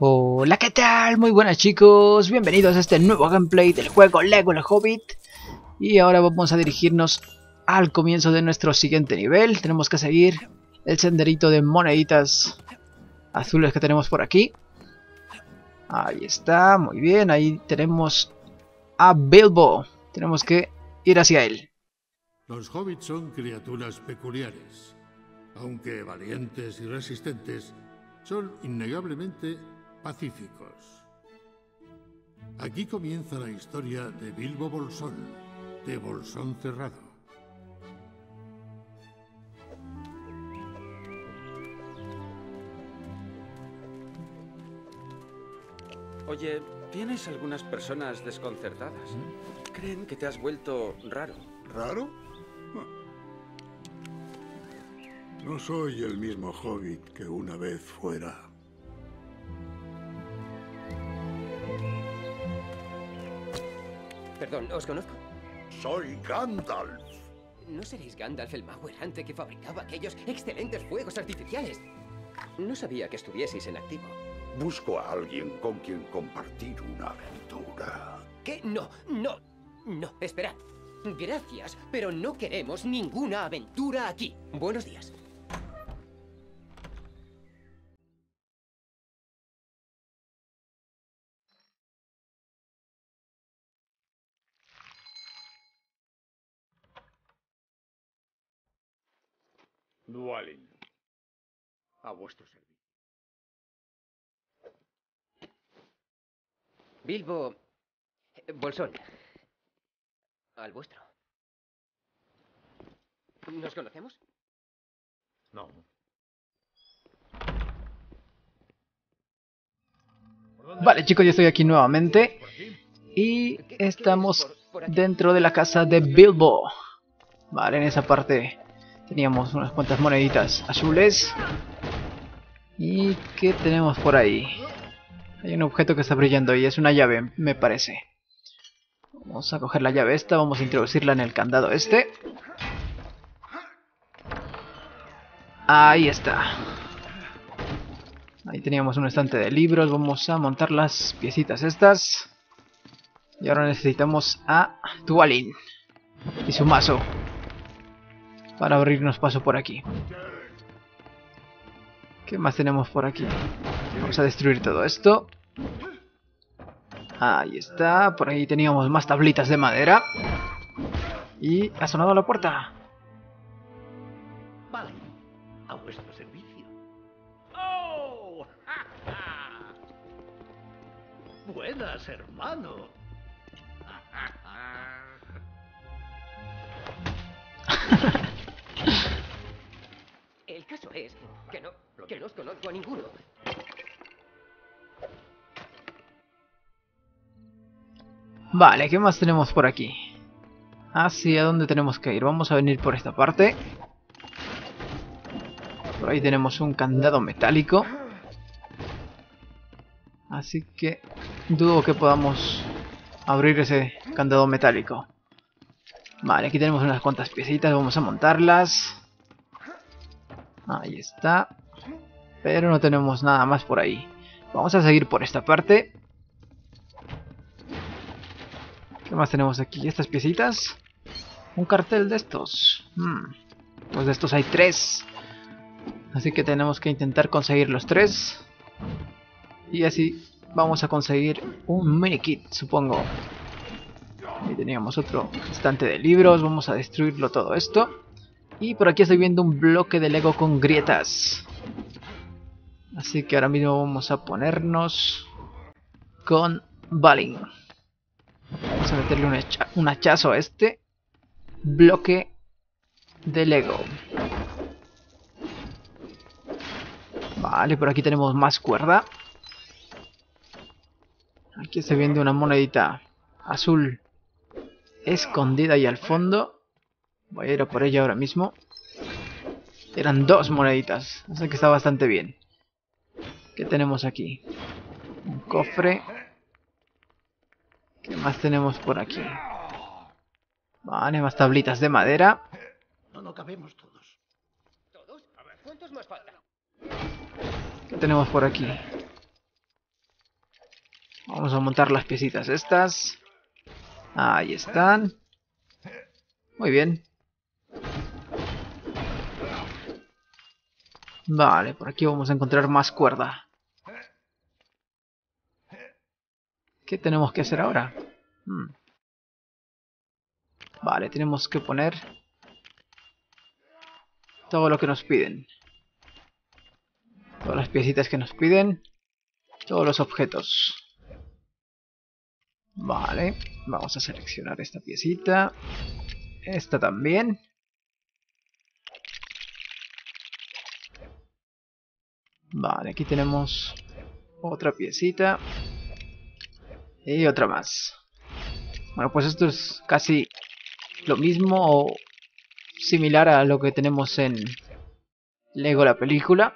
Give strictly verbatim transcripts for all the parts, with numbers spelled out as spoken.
Hola, ¿qué tal? Muy buenas, chicos, bienvenidos a este nuevo gameplay del juego Lego el Hobbit. Y ahora vamos a dirigirnos al comienzo de nuestro siguiente nivel. Tenemos que seguir el senderito de moneditas azules que tenemos por aquí. Ahí está, muy bien, ahí tenemos a Bilbo. Tenemos que ir hacia él. Los hobbits son criaturas peculiares. Aunque valientes y resistentes, son innegablemente pacíficos. Aquí comienza la historia de Bilbo Bolsón, de Bolsón Cerrado. Oye, tienes algunas personas desconcertadas. Creen que te has vuelto raro. ¿Raro? No soy el mismo hobbit que una vez fuera. Perdón, ¿os conozco? Soy Gandalf. ¿No seréis Gandalf el mago errante que fabricaba aquellos excelentes fuegos artificiales? No sabía que estuvieseis en activo. Busco a alguien con quien compartir una aventura. ¿Qué? No, no, no, esperad. Gracias, pero no queremos ninguna aventura aquí. Buenos días. Dwalin, a vuestro servicio. Bilbo... Bolsón. Al vuestro. ¿Nos conocemos? No. Vale, chicos, yo estoy aquí nuevamente. Y estamos dentro de la casa de Bilbo. Vale, en esa parte teníamos unas cuantas moneditas azules. ¿Y qué tenemos por ahí? Hay un objeto que está brillando y es una llave, me parece. Vamos a coger la llave esta, vamos a introducirla en el candado este. Ahí está. Ahí teníamos un estante de libros, vamos a montar las piecitas estas. Y ahora necesitamos a Dwalin y su mazo para abrirnos paso por aquí. ¿Qué más tenemos por aquí? Vamos a destruir todo esto. Ahí está. Por ahí teníamos más tablitas de madera. Y ha sonado la puerta. Vale, a vuestro servicio. ¡Oh! ¡Ja, ja! Buenas, hermano. El caso es que no, que no os conozco a ninguno. Vale, ¿qué más tenemos por aquí? ¿Hacia dónde tenemos que ir? Vamos a venir por esta parte. Por ahí tenemos un candado metálico. Así que dudo que podamos abrir ese candado metálico. Vale, aquí tenemos unas cuantas piecitas, vamos a montarlas. Ahí está. Pero no tenemos nada más por ahí. Vamos a seguir por esta parte. ¿Qué más tenemos aquí? Estas piecitas. Un cartel de estos. Hmm. Pues de estos hay tres. Así que tenemos que intentar conseguir los tres. Y así vamos a conseguir un mini kit, supongo. Ahí teníamos otro estante de libros. Vamos a destruirlo todo esto. Y por aquí estoy viendo un bloque de Lego con grietas. Así que ahora mismo vamos a ponernos con Balin. Vamos a meterle un, hacha un hachazo a este bloque de Lego. Vale, por aquí tenemos más cuerda. Aquí estoy viendo una monedita azul escondida ahí al fondo. Voy a ir a por ella ahora mismo. Eran dos moneditas, así que está bastante bien. ¿Qué tenemos aquí? Un cofre. ¿Qué más tenemos por aquí? Vale, más tablitas de madera. No, no cabemos todos. ¿Todos? ¿Cuántos más faltan? ¿Qué tenemos por aquí? Vamos a montar las piecitas estas. Ahí están. Muy bien. Vale, por aquí vamos a encontrar más cuerda. ¿Qué tenemos que hacer ahora? Hmm. Vale, tenemos que poner todo lo que nos piden. Todas las piecitas que nos piden. Todos los objetos. Vale, vamos a seleccionar esta piecita. Esta también. Vale, aquí tenemos otra piecita. Y otra más. Bueno, pues esto es casi lo mismo o similar a lo que tenemos en Lego la película.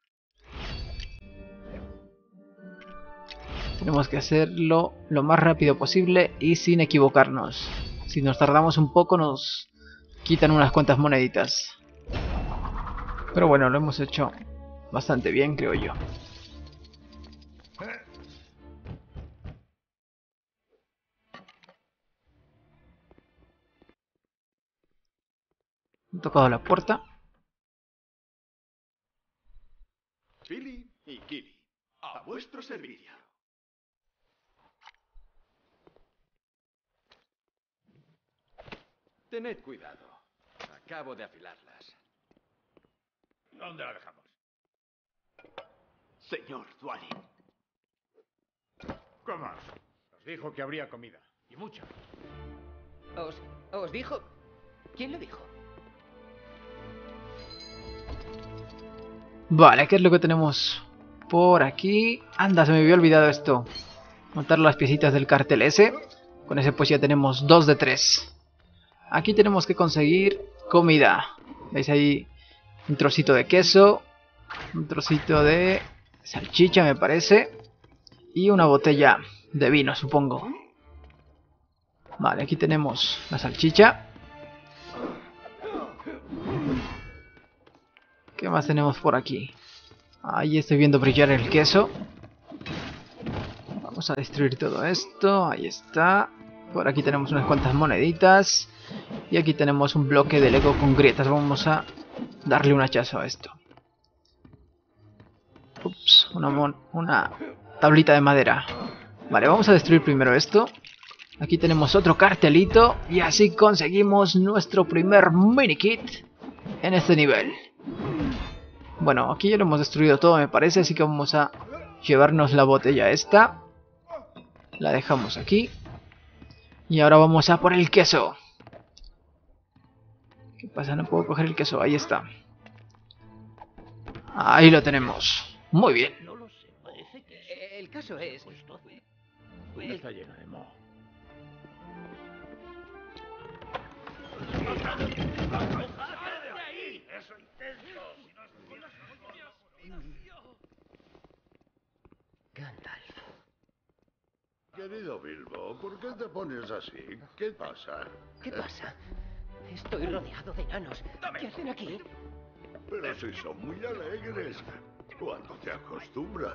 Tenemos que hacerlo lo más rápido posible y sin equivocarnos. Si nos tardamos un poco nos quitan unas cuantas moneditas. Pero bueno, lo hemos hecho bastante bien, creo yo. He tocado la puerta. Billy y Gilly, a vuestro servicio. Tened cuidado. Acabo de afilarlas. ¿Dónde la dejamos? Señor Dwalin. ¿Cómo? Os dijo que habría comida. Y mucha. ¿Os, os dijo? ¿Quién lo dijo? Vale, ¿qué es lo que tenemos por aquí? Anda, se me había olvidado esto. Montar las piecitas del cartel ese. Con ese pues ya tenemos dos de tres. Aquí tenemos que conseguir comida. ¿Veis ahí? Un trocito de queso. Un trocito de salchicha me parece. Y una botella de vino, supongo. Vale, aquí tenemos la salchicha. ¿Qué más tenemos por aquí? Ahí estoy viendo brillar el queso. Vamos a destruir todo esto. Ahí está. Por aquí tenemos unas cuantas moneditas. Y aquí tenemos un bloque de Lego con grietas. Vamos a darle un hachazo a esto. Ups, una, mon una tablita de madera. Vale, vamos a destruir primero esto. Aquí tenemos otro cartelito. Y así conseguimos nuestro primer mini kit en este nivel. Bueno, aquí ya lo hemos destruido todo me parece. Así que vamos a llevarnos la botella esta. La dejamos aquí. Y ahora vamos a por el queso. ¿Qué pasa? No puedo coger el queso. Ahí está. Ahí lo tenemos. Muy bien. No lo sé, parece que sí. Eh, El caso es... Pues todo. Pues está lleno de moho. Gandalf. Querido Bilbo, ¿por qué te pones así? ¿Qué pasa? ¿Qué pasa? Estoy rodeado de enanos. ¿Qué hacen aquí? Pero si son muy alegres. Cuando te acostumbras.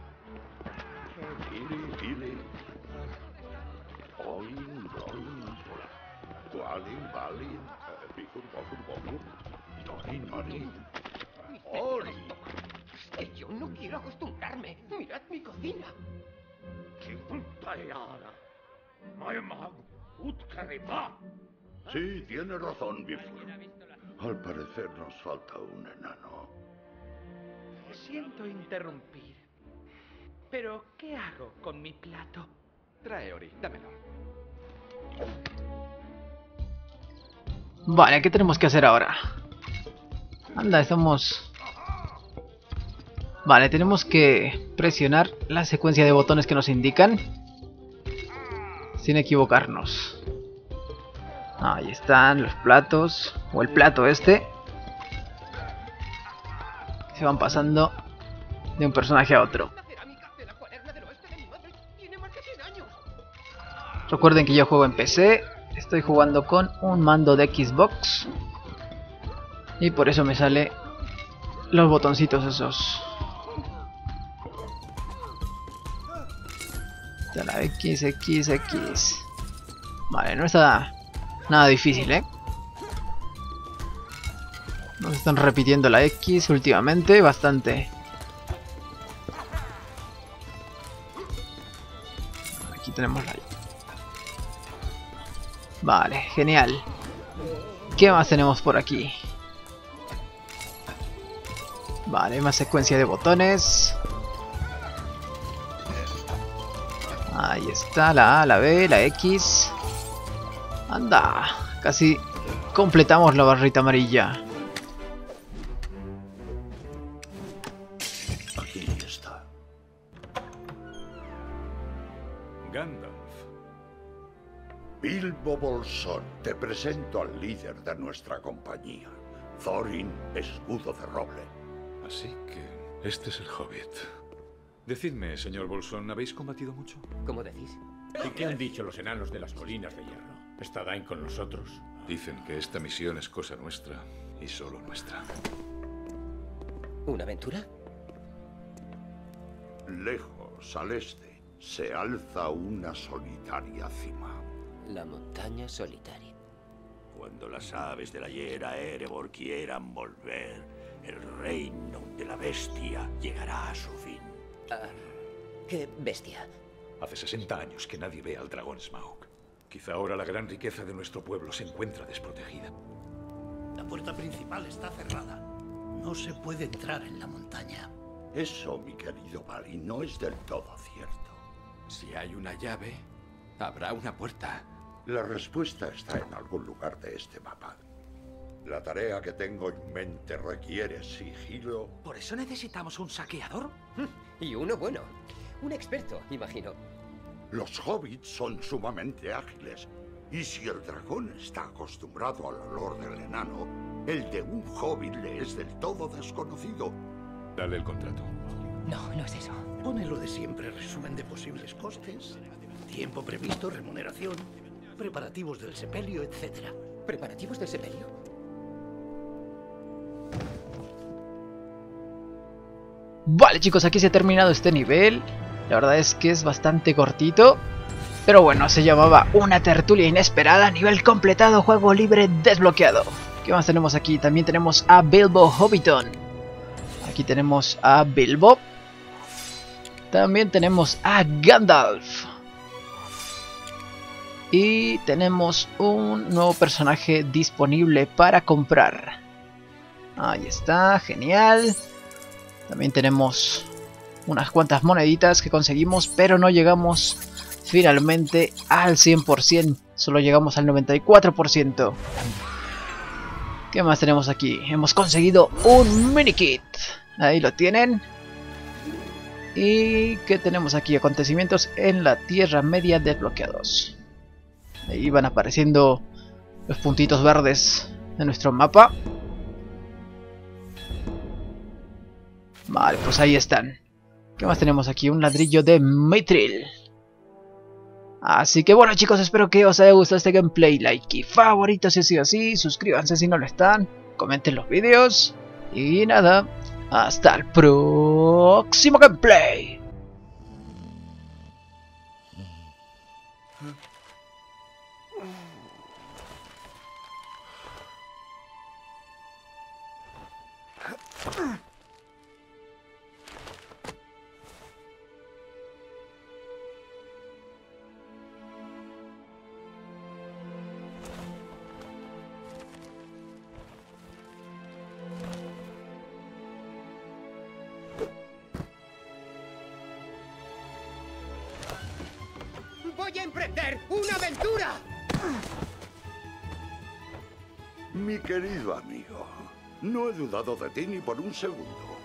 Gilly, Gilly. Oin, Roin. Dwalin, Balin. Bifur, Bofur, Bofur. Dorin, Dorin. Ori. Es que yo no quiero acostumbrarme. Mirad mi cocina. Sí, tiene razón, Bifur. Al parecer nos falta un enano. Siento interrumpir. Pero, ¿qué hago con mi plato? Trae, Ori, dámelo. Vale, ¿qué tenemos que hacer ahora? Anda, estamos... Vale, tenemos que presionar la secuencia de botones que nos indican. Sin equivocarnos. Ahí están los platos. O el plato este. Se van pasando de un personaje a otro. La cerámica de la cuaderna del oeste de mi madre tiene más de cien años. Recuerden que yo juego en P C. Estoy jugando con un mando de Xbox. Y por eso me sale los botoncitos esos. Está la X, X, X. Vale, no está nada difícil, ¿eh? Nos están repitiendo la X últimamente bastante. Aquí tenemos la Y. Vale, genial. ¿Qué más tenemos por aquí? Vale, más secuencia de botones. Ahí está, la A, la B, la X. Anda, casi completamos la barrita amarilla. Aquí está. Gandalf. Bilbo Bolsón, te presento al líder de nuestra compañía, Thorin Escudo de Roble. Así que este es el Hobbit. Decidme, señor Bolsón, ¿habéis combatido mucho? ¿Cómo decís? ¿Y qué han dicho los enanos de las colinas de hierro? ¿Está Dain con nosotros? Dicen que esta misión es cosa nuestra y solo nuestra. ¿Una aventura? Lejos, al este, se alza una solitaria cima. La montaña solitaria. Cuando las aves de la hiera Erebor quieran volver, el reino de la bestia llegará a su fin. Ah, ¿qué bestia? Hace sesenta años que nadie ve al dragón Smaug. Quizá ahora la gran riqueza de nuestro pueblo se encuentra desprotegida. La puerta principal está cerrada. No se puede entrar en la montaña. Eso, mi querido Balin, no es del todo cierto. Si hay una llave, habrá una puerta. La respuesta está en algún lugar de este mapa. La tarea que tengo en mente requiere sigilo. ¿Por eso necesitamos un saqueador? Y uno bueno. Un experto, imagino. Los hobbits son sumamente ágiles. Y si el dragón está acostumbrado al olor del enano, el de un hobbit le es del todo desconocido. Dale el contrato. No, no es eso. Pone lo de siempre, resumen de posibles costes, tiempo previsto, remuneración, preparativos del sepelio, etcétera. ¿Preparativos del sepelio? Vale, chicos, aquí se ha terminado este nivel. La verdad es que es bastante cortito. Pero bueno, se llamaba Una tertulia inesperada, nivel completado, juego libre desbloqueado. ¿Qué más tenemos aquí? También tenemos a Bilbo Hobbiton. Aquí tenemos a Bilbo. También tenemos a Gandalf. Y tenemos un nuevo personaje disponible para comprar. Ahí está, genial. También tenemos unas cuantas moneditas que conseguimos, pero no llegamos finalmente al cien por ciento. Solo llegamos al noventa y cuatro por ciento. ¿Qué más tenemos aquí? Hemos conseguido un mini kit. Ahí lo tienen. ¿Y qué tenemos aquí? Acontecimientos en la Tierra Media desbloqueados. Ahí van apareciendo los puntitos verdes de nuestro mapa. Vale, pues ahí están. ¿Qué más tenemos aquí? Un ladrillo de Mithril. Así que bueno, chicos, espero que os haya gustado este gameplay. Like y favorito si ha sido así. Suscríbanse si no lo están. Comenten los vídeos. Y nada, hasta el próximo gameplay. ¡Voy a emprender una aventura! Mi querido amigo, no he dudado de ti ni por un segundo.